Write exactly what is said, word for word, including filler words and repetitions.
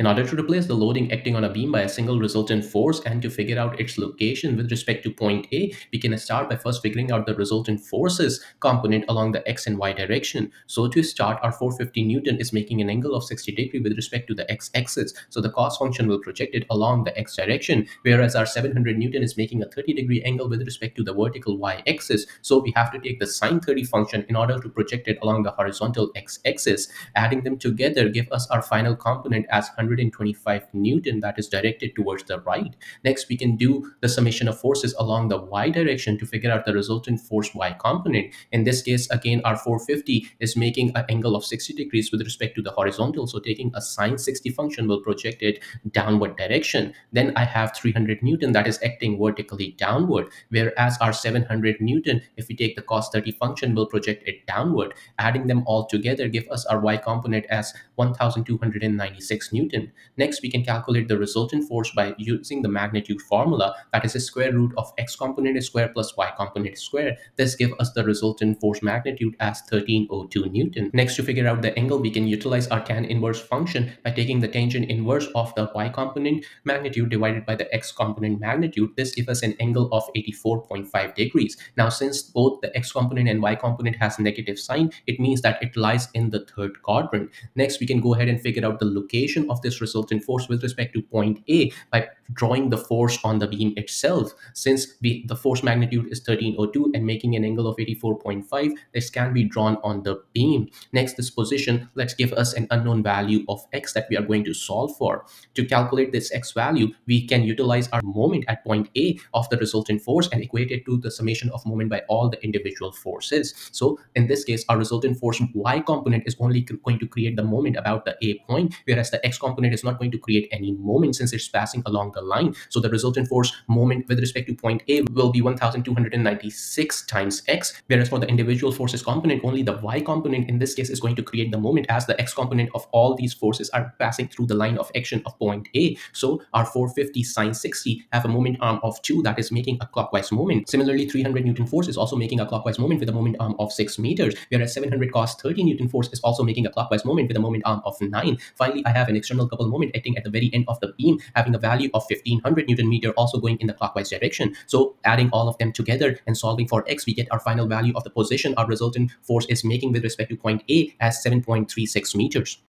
In order to replace the loading acting on a beam by a single resultant force and to figure out its location with respect to point A, we can start by first figuring out the resultant forces component along the x and y direction. So to start, our four hundred fifty Newton is making an angle of sixty degree with respect to the x-axis. So the cos function will project it along the x direction, whereas our seven hundred Newton is making a thirty degree angle with respect to the vertical y-axis. So we have to take the sine thirty function in order to project it along the horizontal x-axis. Adding them together give us our final component as one hundred twenty-five Newton that is directed towards the right. Next, we can do the summation of forces along the y direction to figure out the resultant force y component. In this case, again, our four hundred fifty is making an angle of sixty degrees with respect to the horizontal. So taking a sine sixty function will project it downward direction. Then I have three hundred Newton that is acting vertically downward, whereas our seven hundred Newton, if we take the cos thirty function, will project it downward. Adding them all together give us our y component as one thousand two hundred ninety-six Newton. Next, we can calculate the resultant force by using the magnitude formula, that is the square root of x component square plus y component square. This gives us the resultant force magnitude as thirteen oh two Newton. Next, to figure out the angle, we can utilize our tan inverse function by taking the tangent inverse of the y component magnitude divided by the x component magnitude. This gives us an angle of eighty-four point five degrees. Now, since both the x component and y component has negative sign, it means that it lies in the third quadrant. Next, we can go ahead and figure out the location of this resultant force with respect to point A by drawing the force on the beam itself. Since we, the force magnitude is thirteen oh two and making an angle of eighty-four point five, this can be drawn on the beam. Next, this position, let's give us an unknown value of x that we are going to solve for. To calculate this x value, we can utilize our moment at point A of the resultant force and equate it to the summation of moment by all the individual forces. So in this case, our resultant force y component is only going to create the moment about the A point, whereas the x component is not going to create any moment since it's passing along the line. So the resultant force moment with respect to point A will be one thousand two hundred ninety-six times x, whereas for the individual forces component, only the y component in this case is going to create the moment, as the x component of all these forces are passing through the line of action of point A. So our four hundred fifty sine sixty have a moment arm of two that is making a clockwise moment. Similarly, three hundred Newton force is also making a clockwise moment with a moment arm of six meters, whereas seven hundred cos thirty Newton force is also making a clockwise moment with a moment arm of nine. Finally, I have an external couple moment acting at the very end of the beam, having a value of fifteen hundred Newton meter, also going in the clockwise direction. So adding all of them together and solving for x, we get our final value of the position our resultant force is making with respect to point A as seven point three six meters.